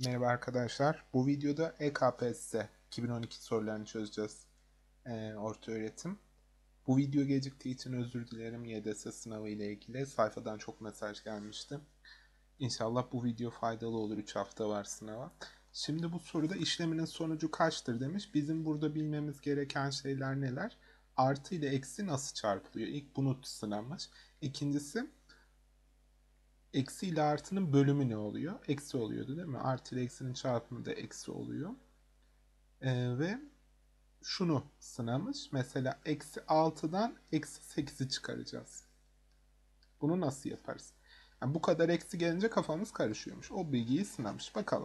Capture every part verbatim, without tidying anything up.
Merhaba arkadaşlar. Bu videoda E K P S S iki bin on iki sorularını çözeceğiz. Ee, orta öğretim. Bu video geciktiği için özür dilerim. Y D S sınavı ile ilgili sayfadan çok mesaj gelmişti. İnşallah bu video faydalı olur. üç hafta var sınava. Şimdi bu soruda işleminin sonucu kaçtır demiş. Bizim burada bilmemiz gereken şeyler neler? Artı ile eksi nasıl çarpılıyor? İlk bunu sınamış. İkincisi eksi ile artının bölümü ne oluyor? Eksi oluyordu değil mi? Artı ile eksinin çarpımı da eksi oluyor. Ee, ve şunu sınamış. Mesela eksi altıdan eksi sekizi çıkaracağız. Bunu nasıl yaparız? Yani bu kadar eksi gelince kafamız karışıyormuş. O bilgiyi sınamış. Bakalım.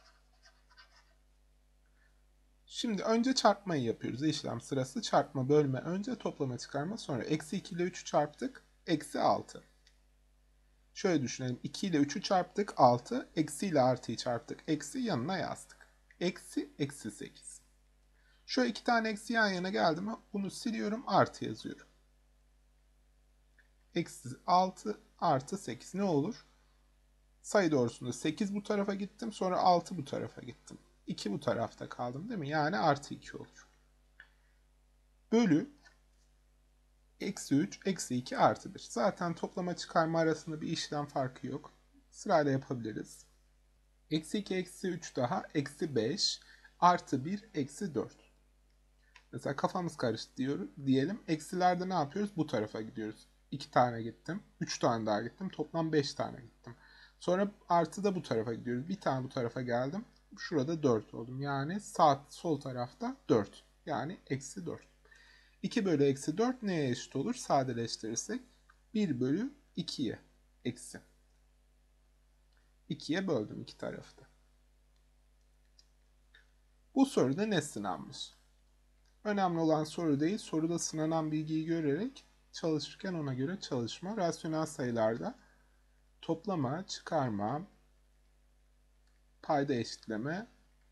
Şimdi önce çarpmayı yapıyoruz. İşlem sırası çarpma, bölme, önce toplama, çıkarma, sonra eksi iki ile üçü çarptık. Eksi altı. Şöyle düşünelim. iki ile üçü çarptık. altı. Eksi ile artıyı çarptık. Eksi yanına yazdık. Eksi, eksi sekiz. Şöyle iki tane eksi yan yana geldi mi bunu siliyorum, artı yazıyorum. Eksi altı artı sekiz ne olur? Sayı doğrusunda sekiz bu tarafa gittim, sonra altı bu tarafa gittim. iki bu tarafta kaldım değil mi? Yani artı iki olur. Bölü eksi üç, eksi iki artı bir. Zaten toplama çıkarma arasında bir işlem farkı yok. Sırayla yapabiliriz. Eksi iki, eksi üç daha, eksi beş, artı bir, eksi dört. Mesela kafamız karıştı diyor, diyelim. Eksilerde ne yapıyoruz? Bu tarafa gidiyoruz. iki tane gittim. üç tane daha gittim. Toplam beş tane gittim. Sonra artı da bu tarafa gidiyoruz. Bir tane bu tarafa geldim. Şurada dört oldum. Yani sağ sol tarafta dört. Yani eksi dört. iki bölü eksi dört neye eşit olur? Sadeleştirirsek bir bölü ikiye eksi. ikiye böldüm iki tarafı da. Bu soruda ne sınanmış? Önemli olan soru değil, soruda sınanan bilgiyi görerek çalışırken ona göre çalışma. Rasyonel sayılarda toplama, çıkarma, payda eşitleme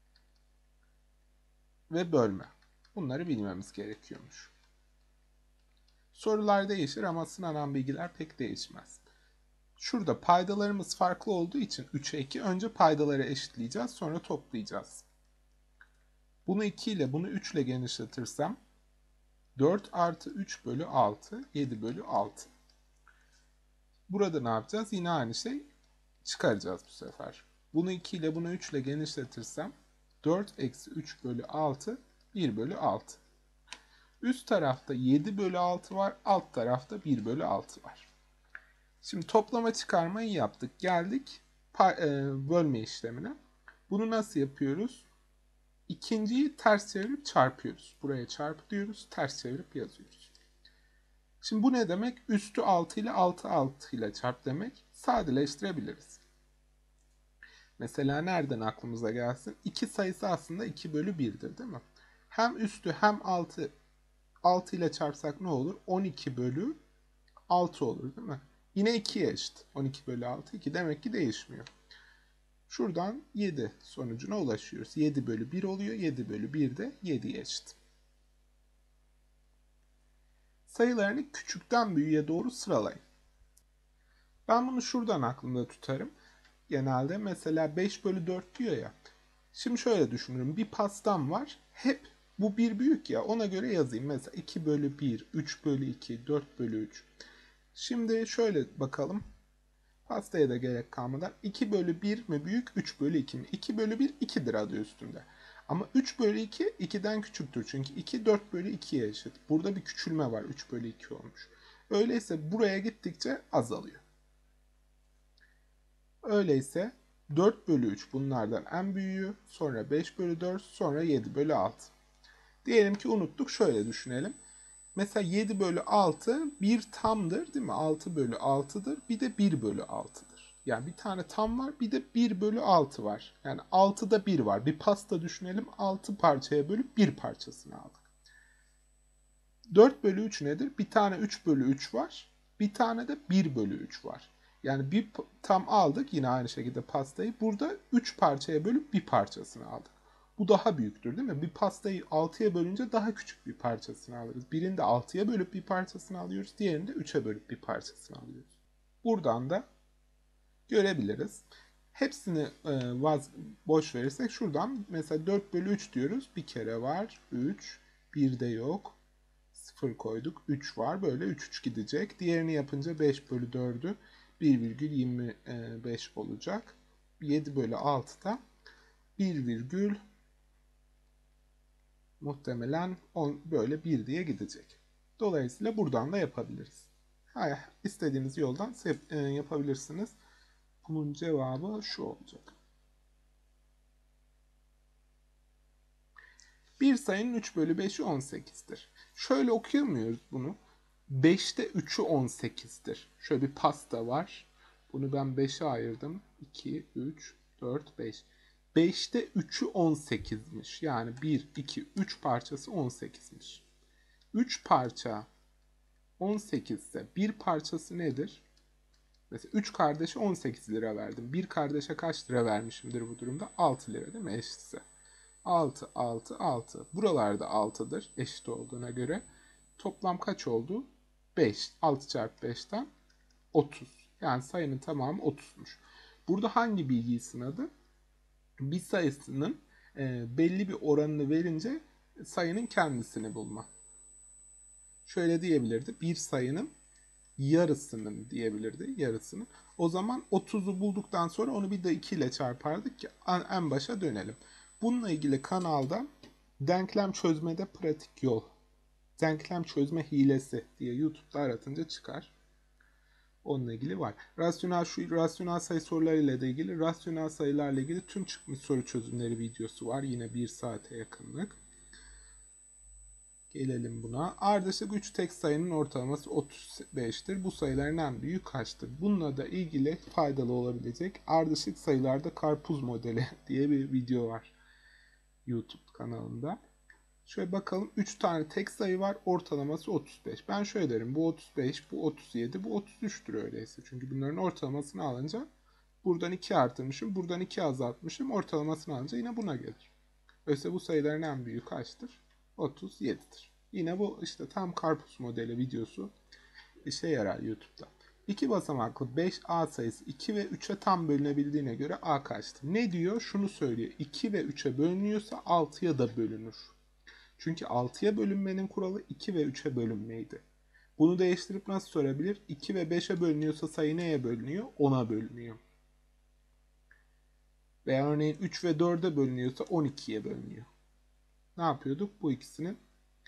ve bölme. Bunları bilmemiz gerekiyormuş. Sorular değişir ama sınanan bilgiler pek değişmez. Şurada paydalarımız farklı olduğu için üçe iki önce paydaları eşitleyeceğiz, sonra toplayacağız. Bunu iki ile bunu üç ile genişletirsem dört artı üç bölü altı, yedi bölü altı. Burada ne yapacağız? Yine aynı şey çıkaracağız bu sefer. Bunu iki ile bunu üç ile genişletirsem dört eksi üç bölü altı, bir bölü altı. Üst tarafta yedi bölü altı var, alt tarafta bir bölü altı var. Şimdi toplama çıkarmayı yaptık. Geldik bölme işlemine. Bunu nasıl yapıyoruz? İkinciyi ters çevirip çarpıyoruz. Buraya çarpı diyoruz, ters çevirip yazıyoruz. Şimdi bu ne demek? Üstü altı ile altı altı ile çarp demek. Sadeleştirebiliriz. Mesela nereden aklımıza gelsin? iki sayısı aslında iki bölü bir'dir değil mi? Hem üstü hem altı altı ile çarpsak ne olur? on iki bölü altı olur değil mi? Yine ikiye eşit. on iki bölü altı iki demek ki değişmiyor. Şuradan yedi sonucuna ulaşıyoruz. yedi bölü bir oluyor. yedi bölü bir de yediye eşit. Sayılarını küçükten büyüğe doğru sıralayın. Ben bunu şuradan aklımda tutarım. Genelde mesela beş bölü dört diyor ya. Şimdi şöyle düşünürüm. Bir pastam var. Hep bu bir büyük ya. Ona göre yazayım. Mesela iki bölü bir, üç bölü iki, dört bölü üç. Şimdi şöyle bakalım. Pastaya da gerek kalmadan iki bölü bir mi büyük, üç bölü iki mi? iki bölü bir ikidir adı üstünde. Ama üç bölü iki iki'den küçüktür. Çünkü iki dört bölü iki'ye eşit. Burada bir küçülme var. üç bölü iki olmuş. Öyleyse buraya gittikçe azalıyor. Öyleyse dört bölü üç bunlardan en büyüğü, sonra beş bölü dört, sonra yedi bölü altı. Diyelim ki unuttuk, şöyle düşünelim. Mesela yedi bölü altı bir tamdır değil mi? altı bölü altı'dır. Bir de bir bölü altı'dır. Yani bir tane tam var, bir de bir bölü altı var. Yani altı'da bir var. Bir pasta düşünelim, altı parçaya bölüp bir parçasını aldık. dört bölü üç nedir? Bir tane üç bölü üç var. Bir tane de bir bölü üç var. Yani bir tam aldık yine aynı şekilde pastayı. Burada üç parçaya bölüp bir parçasını aldık. Bu daha büyüktür değil mi? Bir pastayı altıya bölünce daha küçük bir parçasını alırız. Birinde altıya bölüp bir parçasını alıyoruz. Diğerinde üçe bölüp bir parçasını alıyoruz. Buradan da görebiliriz. Hepsini e, vaz boş verirsek şuradan mesela dört bölü üç diyoruz. Bir kere var. üç. bir de yok. sıfır koyduk. üç var. Böyle üç üç gidecek. Diğerini yapınca beş bölü dördü bir virgül yirmi beş olacak. yedi bölü altıda bir virgül muhtemelen on, böyle bir diye gidecek. Dolayısıyla buradan da yapabiliriz. Hayır, istediğiniz yoldan yapabilirsiniz. Bunun cevabı şu olacak. Bir sayının üç bölü beşi on sekizdir. Şöyle okuyamıyoruz bunu. beşte üçü on sekizdir. Şöyle bir pasta var. Bunu ben beşe ayırdım. iki, üç, dört, beş. beşte üçü on sekizmiş. Yani bir, iki, üç parçası on sekizmiş. üç parça on sekiz ise bir parçası nedir? Mesela üç kardeşe on sekiz lira verdim. Bir kardeşe kaç lira vermişimdir bu durumda? altı lira değil mi eşitse? altı, altı, altı. Buralarda altıdır eşit olduğuna göre. Toplam kaç oldu? beş. altı çarpı beşten otuz. Yani sayının tamamı otuzmuş. Burada hangi bilgiyi sınadı? Bir sayısının e, belli bir oranını verince sayının kendisini bulma. Şöyle diyebilirdi. Bir sayının yarısının diyebilirdi. Yarısının. O zaman otuzu bulduktan sonra onu bir de iki ile çarpardık ki en başa dönelim. Bununla ilgili kanalda denklem çözmede pratik yol, denklem çözme hilesi diye YouTube'da aratınca çıkar. Onunla ilgili var. Rasyonel şu rasyonel sayı sorularıyla da ilgili, rasyonel sayılarla ilgili tüm çıkmış soru çözümleri videosu var. Yine bir saate yakınlık. Gelelim buna. Ardışık üç tek sayının ortalaması otuz beştir. Bu sayıların en büyüğü kaçtır? Bununla da ilgili faydalı olabilecek ardışık sayılarda karpuz modeli diye bir video var YouTube kanalında. Şöyle bakalım, üç tane tek sayı var, ortalaması otuz beş. Ben şöyle derim, bu otuz beş, bu otuz yedi, bu otuz üçtür öyleyse. Çünkü bunların ortalamasını alınca buradan iki artırmışım, buradan iki azaltmışım, ortalamasını alınca yine buna gelir. Öyleyse bu sayıların en büyüğü kaçtır? otuz yedidir. Yine bu işte tam karpuz modeli videosu işe yarar YouTube'da. iki basamaklı beş a sayısı iki ve üçe tam bölünebildiğine göre a kaçtır? Ne diyor? Şunu söylüyor. iki ve üçe bölünüyorsa altıya da bölünür. Çünkü altıya bölünmenin kuralı iki ve üçe bölünmeydi. Bunu değiştirip nasıl sorabilir? iki ve beşe bölünüyorsa sayı neye bölünüyor? ona bölünüyor. Veya örneğin üç ve dörde bölünüyorsa on ikiye bölünüyor. Ne yapıyorduk? Bu ikisinin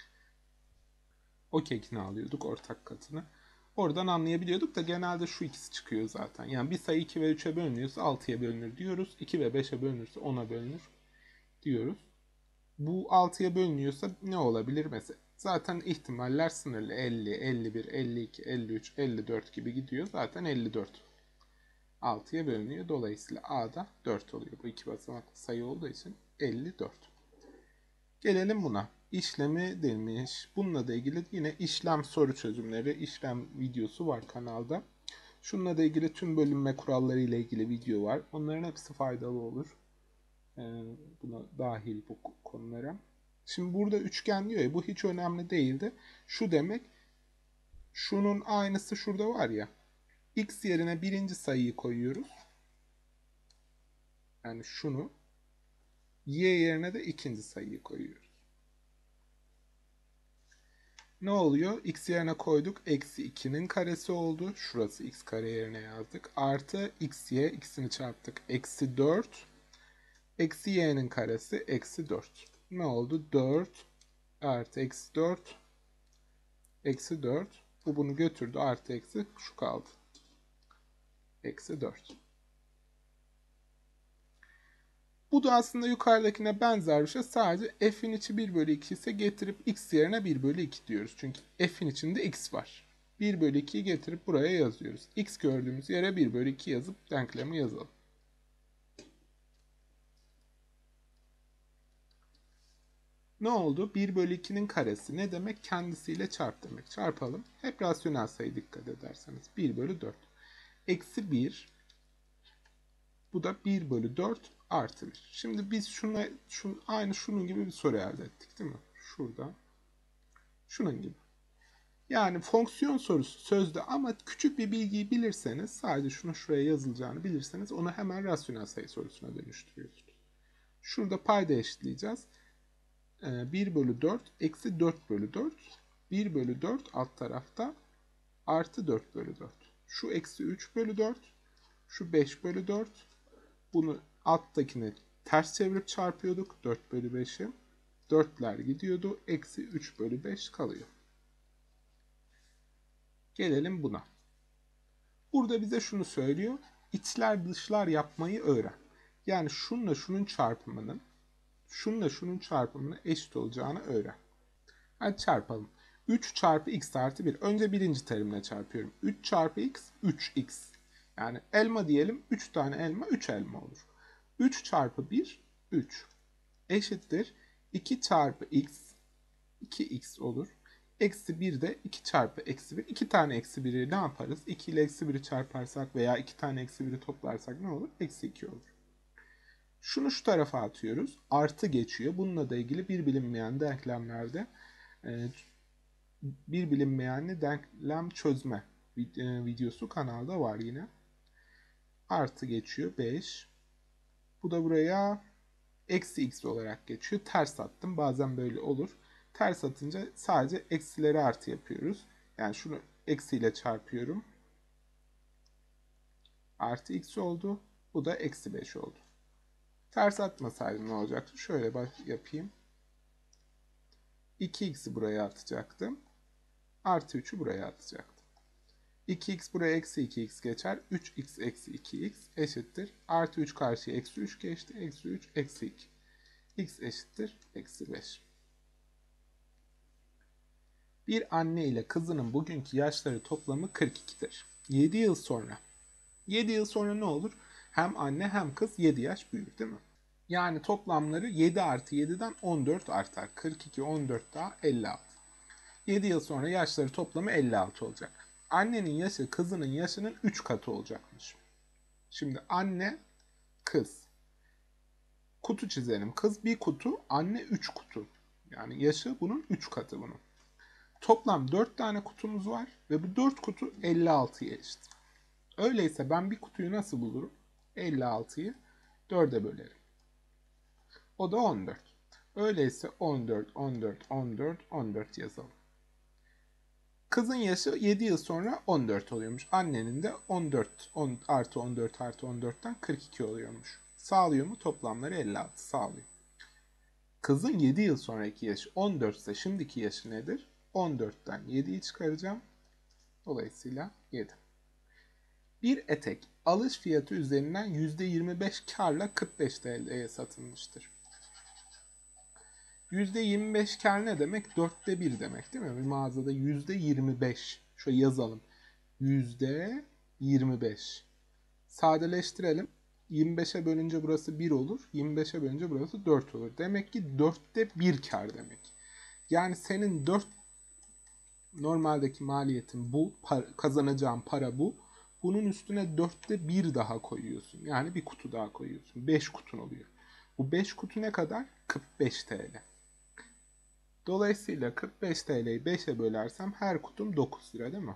o kekini alıyorduk, ortak katını. Oradan anlayabiliyorduk da genelde şu ikisi çıkıyor zaten. Yani bir sayı iki ve üçe bölünüyorsa altıya bölünür diyoruz. iki ve beşe bölünürse ona bölünür diyoruz. Bu altıya bölünüyorsa ne olabilir mesela? Zaten ihtimaller sınırlı. elli, elli bir, elli iki, elli üç, elli dört gibi gidiyor. Zaten elli dört. altıya bölünüyor. Dolayısıyla A'da dört oluyor. Bu iki basamaklı sayı olduğu için elli dört. Gelelim buna. İşlemi demiş. Bununla da ilgili yine işlem soru çözümleri, işlem videosu var kanalda. Şununla da ilgili tüm bölünme kuralları ile ilgili video var. Onların hepsi faydalı olur. Ee, buna dahil bu konulara. Şimdi burada üçgen diyor ya, bu hiç önemli değildi. Şu demek, şunun aynısı şurada var ya. X yerine birinci sayıyı koyuyoruz. Yani şunu. Y yerine de ikinci sayıyı koyuyoruz. Ne oluyor? X yerine koyduk. Eksi ikinin karesi oldu. Şurası x kare yerine yazdık. Artı xy, ikisini çarptık. Eksi dört. Eksi y'nin karesi eksi dört. Ne oldu? dört artı eksi dört. Eksi dört. Bu bunu götürdü. Artı eksi şu kaldı. Eksi dört. Bu da aslında yukarıdakine benzer bir şey. Sadece f'in içi bir bölü iki ise getirip x yerine bir bölü iki diyoruz. Çünkü f'in içinde x var. bir bölü ikiyi getirip buraya yazıyoruz. X gördüğümüz yere bir bölü iki yazıp denklemi yazalım. Ne oldu? bir bölü ikinin karesi ne demek? Kendisiyle çarp demek. Çarpalım. Hep rasyonel sayı dikkat ederseniz. bir bölü dört. Eksi bir. Bu da bir bölü dört artı bir. Şimdi biz şuna, şun, aynı şunun gibi bir soru elde ettik değil mi? Şurada. Şunun gibi. Yani fonksiyon sorusu sözde ama küçük bir bilgiyi bilirseniz, sadece şunu şuraya yazılacağını bilirseniz onu hemen rasyonel sayı sorusuna dönüştürüyorsunuz. Şurada payda eşitleyeceğiz. bir bölü dört eksi dört bölü dört. bir bölü dört alt tarafta artı dört bölü dört. Şu eksi üç bölü dört. Şu beş bölü dört. Bunu alttakini ters çevirip çarpıyorduk. dört bölü beşi. dörtler gidiyordu. Eksi üç bölü beş kalıyor. Gelelim buna. Burada bize şunu söylüyor. İçler dışlar yapmayı öğren. Yani şununla şunun çarpımının şununla şunun çarpımının eşit olacağını öğren. Hadi çarpalım. üç çarpı x artı bir. Önce birinci terimle çarpıyorum. üç çarpı x, üç x. Yani elma diyelim. üç tane elma, üç elma olur. üç çarpı bir, üç. Eşittir. iki çarpı x, iki x olur. Eksi bir de iki çarpı eksi bir. iki tane eksi biri ne yaparız? iki ile eksi biri çarparsak veya iki tane eksi biri toplarsak ne olur? Eksi iki olur. Şunu şu tarafa atıyoruz. Artı geçiyor. Bununla da ilgili bir bilinmeyen denklemlerde bir bilinmeyenli denklem çözme videosu kanalda var yine. Artı geçiyor beş. Bu da buraya eksi x olarak geçiyor. Ters attım. Bazen böyle olur. Ters atınca sadece eksileri artı yapıyoruz. Yani şunu eksiyle çarpıyorum. Artı x oldu. Bu da eksi beş oldu. Ters atmasaydım ne olacaktı? Şöyle yapayım. iki x'i buraya atacaktım. Artı üçü buraya atacaktım. iki x buraya eksi iki x geçer. üç x eksi iki x eşittir. Artı üç karşıya eksi üç geçti. Eksi üç eksi iki. X eşittir. Eksi beş. Bir anne ile kızının bugünkü yaşları toplamı kırk ikidir. yedi yıl sonra. yedi yıl sonra ne olur? Hem anne hem kız yedi yaş büyür değil mi? Yani toplamları yedi artı yediden on dört artar. kırk iki, on dört daha elli altı. yedi yıl sonra yaşları toplamı elli altı olacak. Annenin yaşı kızının yaşının üç katı olacakmış. Şimdi anne, kız. Kutu çizelim. Kız bir kutu, anne üç kutu. Yani yaşı bunun üç katı bunun. Toplam dört tane kutumuz var ve bu dört kutu elli altıya eşit. Öyleyse ben bir kutuyu nasıl bulurum? elli altıyı dörde bölerim. O da on dört. Öyleyse on dört, on dört, on dört, on dört yazalım. Kızın yaşı yedi yıl sonra on dört oluyormuş. Annenin de on dört, on, artı on dört artı on dörtten kırk iki oluyormuş. Sağlıyor mu? Toplamları elli altı sağlıyor. Kızın yedi yıl sonraki yaşı on dört ise şimdiki yaşı nedir? on dörtten yediyi çıkaracağım. Dolayısıyla yedi. Bir etek alış fiyatı üzerinden yüzde yirmi beş karla kırk beş T L'ye satılmıştır. yüzde yirmi beş kar ne demek? dörtte bir demek değil mi? Bir mağazada yüzde yirmi beş. Şöyle yazalım. yüzde yirmi beş. Sadeleştirelim. yirmi beşe bölünce burası bir olur. yirmi beşe bölünce burası dört olur. Demek ki dörtte bir kar demek. Yani senin dört normaldeki maliyetin bu, para, kazanacağın para bu. Bunun üstüne dörtte bir daha koyuyorsun. Yani bir kutu daha koyuyorsun. beş kutun oluyor. Bu beş kutu ne kadar? kırk beş T L. Dolayısıyla kırk beş T L'yi beşe bölersem her kutum dokuz lira değil mi?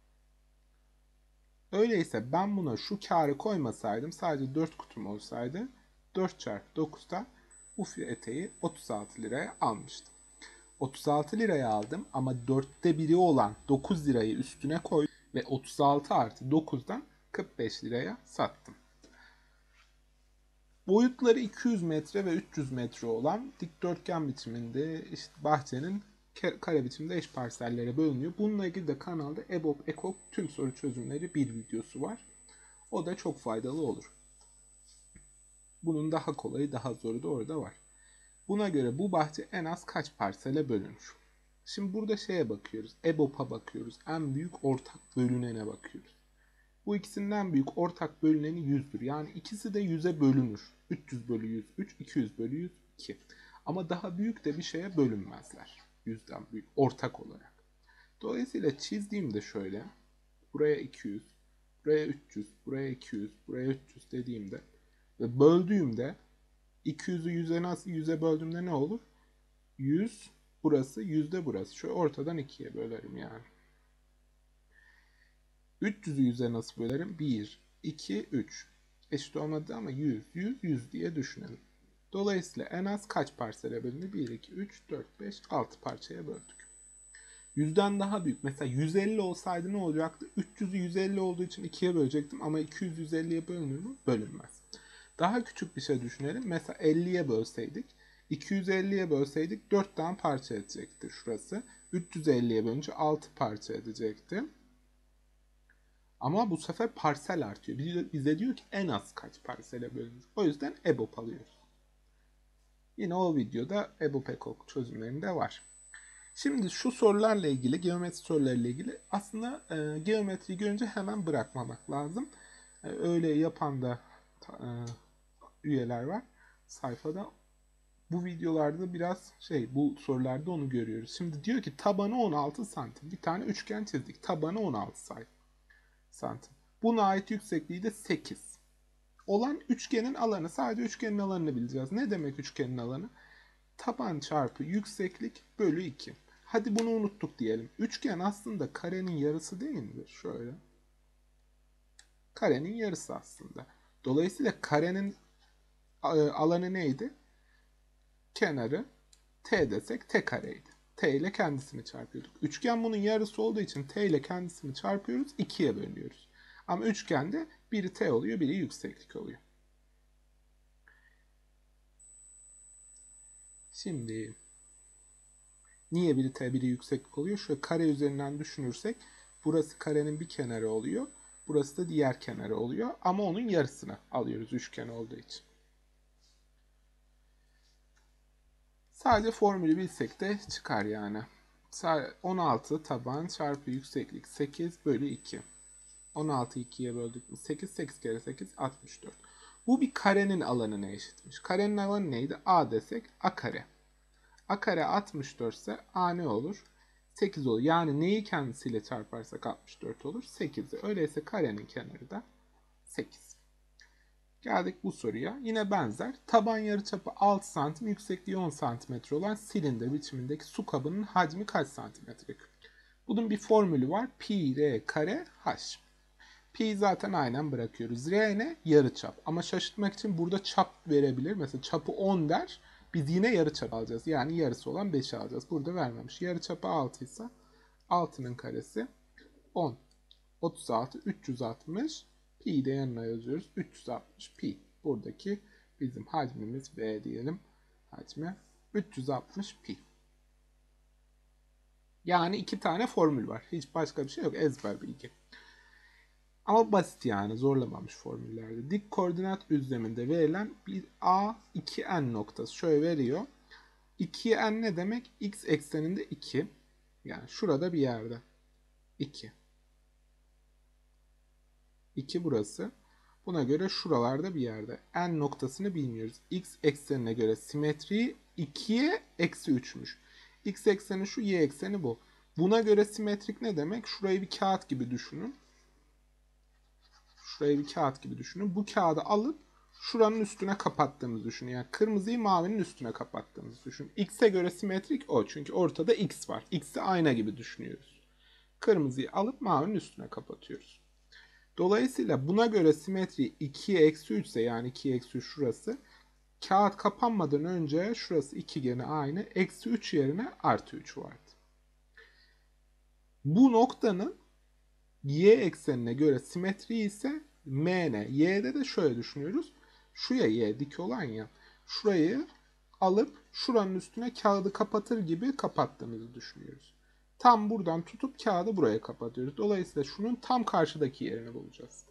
Öyleyse ben buna şu karı koymasaydım, sadece dört kutum olsaydı dört çarpı dokuzda bu eteği otuz altı liraya almıştım. otuz altı liraya aldım ama dörtte biri olan dokuz lirayı üstüne koydum ve otuz altı artı dokuzdan kırk beş liraya sattım. Boyutları iki yüz metre ve üç yüz metre olan dikdörtgen biçiminde işte bahçenin kare biçimde eş parsellere bölünüyor. Bununla ilgili de kanalda EBOB, EKOK tüm soru çözümleri bir videosu var. O da çok faydalı olur. Bunun daha kolayı, daha zoru da orada var. Buna göre bu bahçe en az kaç parsele bölünür? Şimdi burada şeye bakıyoruz. EBOB'a bakıyoruz. En büyük ortak bölünene bakıyoruz. Bu ikisinden büyük ortak bölüneni yüzdür. Yani ikisi de yüze bölünür. üç yüz bölü yüz üç, iki yüz bölü yüz iki. Ama daha büyük de bir şeye bölünmezler. Yüzden büyük, ortak olarak. Dolayısıyla çizdiğimde şöyle. Buraya iki yüz, buraya üç yüz, buraya iki yüz, buraya üç yüz dediğimde ve böldüğümde iki yüzü yüze nasıl yüze böldüğümde ne olur? yüz burası, yüzde burası. Şöyle ortadan ikiye bölerim yani. üç yüzü yüze nasıl bölerim? bir, iki, üç. Eşit olmadı ama yüz, yüz, yüz diye düşünelim. Dolayısıyla en az kaç parsele bölündü? bir, iki, üç, dört, beş, altı parçaya böldük. yüzden daha büyük. Mesela yüz elli olsaydı ne olacaktı? üç yüzü yüz elli olduğu için ikiye bölecektim ama iki yüz yüz elliye bölünür mü? Bölünmez. Daha küçük bir şey düşünelim. Mesela elliye bölseydik, iki yüz elliye bölseydik dört tane parça edecekti şurası. üç yüz elliye bölünce altı parça edecekti. Ama bu sefer parsel artıyor. Bize diyor ki en az kaç parsele bölünür. O yüzden E B O P alıyoruz. Yine o videoda E B O P ekok çözümlerinde var. Şimdi şu sorularla ilgili, geometri sorularıyla ilgili aslında e, geometriyi görünce hemen bırakmamak lazım. E, öyle yapan da e, üyeler var sayfada. Bu videolarda biraz şey, bu sorularda onu görüyoruz. Şimdi diyor ki tabanı on altı santim. Bir tane üçgen çizdik. Tabanı on altı santim. Buna ait yüksekliği de sekiz. Olan üçgenin alanı, sadece üçgenin alanını bileceğiz. Ne demek üçgenin alanı? Taban çarpı yükseklik bölü iki. Hadi bunu unuttuk diyelim. Üçgen aslında karenin yarısı değil midir? Şöyle. Karenin yarısı aslında. Dolayısıyla karenin alanı neydi? Kenarı t desek t kareydi. T ile kendisini çarpıyorduk. Üçgen bunun yarısı olduğu için t ile kendisini çarpıyoruz. ikiye bölüyoruz. Ama üçgende biri t oluyor, biri yükseklik oluyor. Şimdi niye biri t, biri yükseklik oluyor? Şöyle kare üzerinden düşünürsek burası karenin bir kenarı oluyor. Burası da diğer kenarı oluyor. Ama onun yarısını alıyoruz üçgen olduğu için. Sadece formülü bilsek de çıkar yani. on altı taban çarpı yükseklik sekiz bölü iki. on altıyı ikiye böldük mü? sekiz, sekiz kere sekiz, altmış dört. Bu bir karenin alanına eşitmiş. Karenin alanı neydi? A desek A kare. A kare altmış dört ise A ne olur? sekiz olur. Yani neyi kendisiyle çarparsak altmış dört olur? sekiz'i. Öyleyse karenin kenarı da sekiz. Geldik bu soruya. Yine benzer. Taban yarıçapı altı santim, yüksekliği on santimetre olan silindir biçimindeki su kabının hacmi kaç santimetre küp? Bunun bir formülü var. Pi r kare h. Pi zaten aynen bırakıyoruz. R ne? Yarıçap. Ama şaşırtmak için burada çap verebilir. Mesela çapı on der. Biz yine yarıçap alacağız. Yani yarısı olan beşi alacağız. Burada vermemiş. Yarıçapı altı ise altının karesi on. otuz altı, üç yüz altmış. Pi de yanına yazıyoruz. üç yüz altmış pi. Buradaki bizim hacmimiz V diyelim. Hacmi üç yüz altmış pi. Yani iki tane formül var. Hiç başka bir şey yok. Ezber bilgi. Ama basit yani, zorlamamış formüllerde. Dik koordinat düzleminde verilen bir A iki n noktası şöyle veriyor. iki n ne demek? X ekseninde iki. Yani şurada bir yerde. iki. iki burası. Buna göre şuralarda bir yerde. N noktasını bilmiyoruz. X eksenine göre simetriği ikiye eksi üçmüş. X ekseni şu, Y ekseni bu. Buna göre simetrik ne demek? Şurayı bir kağıt gibi düşünün. Şurayı bir kağıt gibi düşünün. Bu kağıdı alıp şuranın üstüne kapattığımızı düşünün. Yani kırmızıyı mavinin üstüne kapattığımızı düşünün. X'e göre simetrik o. Çünkü ortada X var. X'i ayna gibi düşünüyoruz. Kırmızıyı alıp mavinin üstüne kapatıyoruz. Dolayısıyla buna göre simetri ikiye eksi üç ise, yani ikiye eksi üç şurası. Kağıt kapanmadan önce şurası iki gene aynı. Eksi üç yerine artı üç vardı. Bu noktanın Y eksenine göre simetri ise M N. Y'de de şöyle düşünüyoruz. Şuraya Y dik olan ya. Şurayı alıp şuranın üstüne kağıdı kapatır gibi kapattığımızı düşünüyoruz. Tam buradan tutup kağıdı buraya kapatıyoruz. Dolayısıyla şunun tam karşıdaki yerini bulacağız.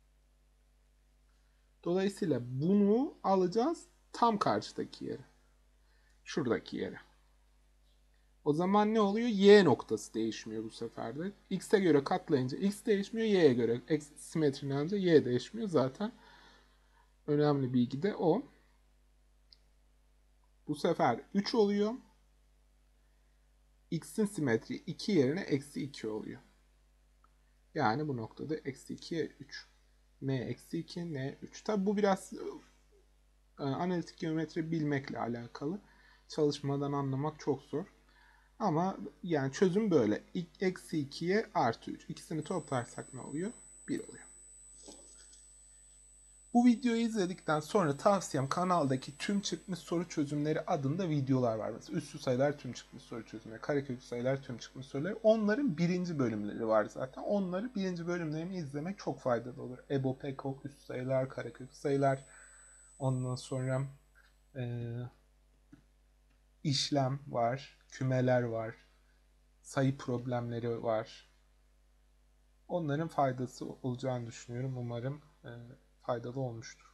Dolayısıyla bunu alacağız tam karşıdaki yere. Şuradaki yere. O zaman ne oluyor? Y noktası değişmiyor bu sefer de. X'e göre katlayınca X değişmiyor. Y'ye göre simetrini alınca Y değişmiyor. Zaten önemli bilgi de o. Bu sefer üç oluyor. X'in simetri iki yerine eksi iki oluyor. Yani bu noktada eksi ikiye üç. M eksi iki, N üç. Tabi bu biraz e, analitik geometri bilmekle alakalı. Çalışmadan anlamak çok zor. Ama yani çözüm böyle. Eksi ikiye artı üç. İkisini toplarsak ne oluyor? bir oluyor. Bu videoyu izledikten sonra tavsiyem kanaldaki tüm çıkmış soru çözümleri adında videolar var. Mesela üssü sayılar tüm çıkmış soru çözümleri, kareköklü sayılar tüm çıkmış soruları. Onların birinci bölümleri var zaten. Onları birinci bölümlerini izlemek çok faydalı olur. EBO, PEKO, üssü sayılar, kareköklü sayılar. Ondan sonra e, işlem var, kümeler var, sayı problemleri var. Onların faydası olacağını düşünüyorum. Umarım e, faydalı olmuştur.